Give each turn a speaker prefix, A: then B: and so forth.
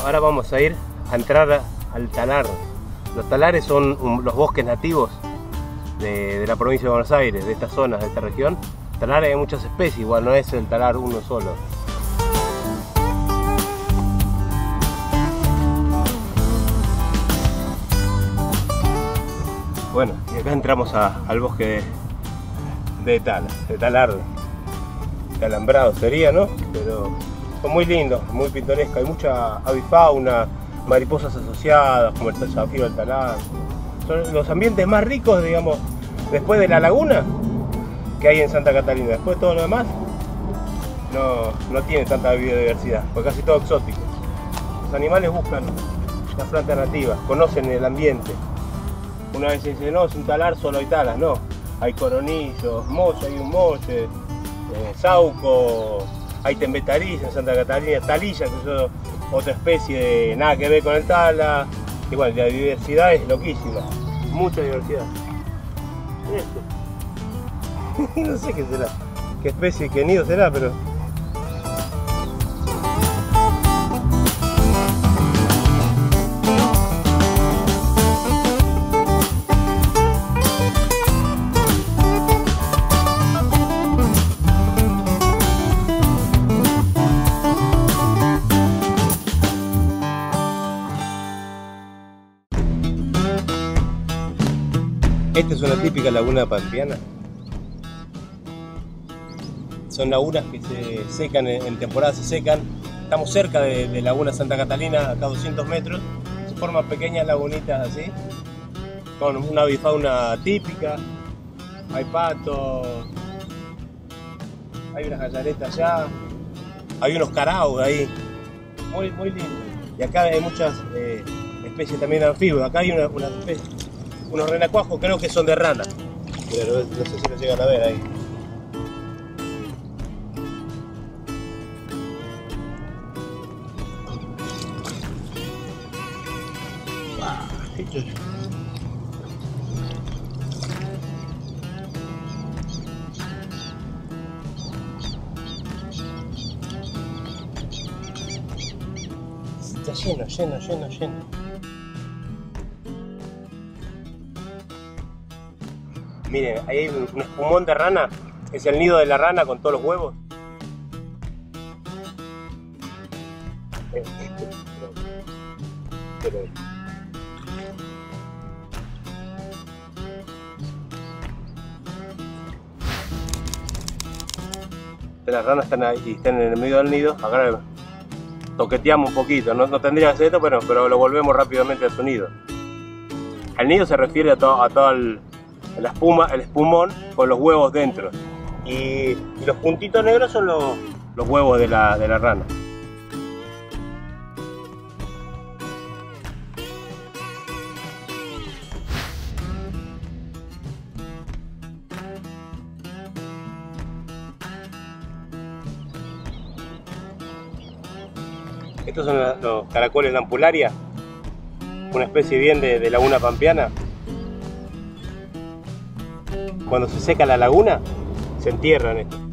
A: ahora vamos a ir a entrar al talar. Los talares son los bosques nativos de la provincia de Buenos Aires, de estas zonas, de esta región. Talares hay muchas especies, igual no es el talar uno solo. Bueno, y acá entramos al bosque de talar, de alambrado sería, ¿no? Pero son muy lindos, muy pintorescos, hay mucha avifauna, mariposas asociadas, como el zafiro del talar. Son los ambientes más ricos, digamos, después de la laguna que hay en Santa Catalina. Después todo lo demás no tiene tanta biodiversidad, porque casi todo exótico. Los animales buscan las plantas nativas, conocen el ambiente. Una vez se dice, no, es un talar, solo hay talas, no. Hay coronillos, molle, hay un molle, sauco, hay tembetariza en Santa Catalina, talilla, que es otra especie de nada que ver con el tala. Igual, la diversidad es loquísima, mucha diversidad. No sé qué será, qué especie, qué nido será, pero... Esta es una típica laguna pampeana. Son lagunas que se secan en temporada, se secan. Estamos cerca de Laguna Santa Catalina, acá a 200 metros. Se forman pequeñas lagunitas así, con una avifauna típica. Hay patos, hay unas gallaretas allá, hay unos caraos ahí, muy lindos. Y acá hay muchas especies también de anfibios. Acá hay una especie, unos renacuajos, creo que son de rana, pero no sé si lo llegan a ver ahí. Está lleno. Miren, ahí hay un espumón de rana, es el nido de la rana con todos los huevos. Las ranas están ahí, están en el medio del nido. Acá toqueteamos un poquito, no tendría que hacer esto, pero lo volvemos rápidamente a su nido. El nido se refiere a todo la espuma, el espumón con los huevos dentro. Y los puntitos negros son los huevos de la rana. Estos son los caracoles lampularia, una especie bien de laguna pampeana. Cuando se seca la laguna, se entierran estos.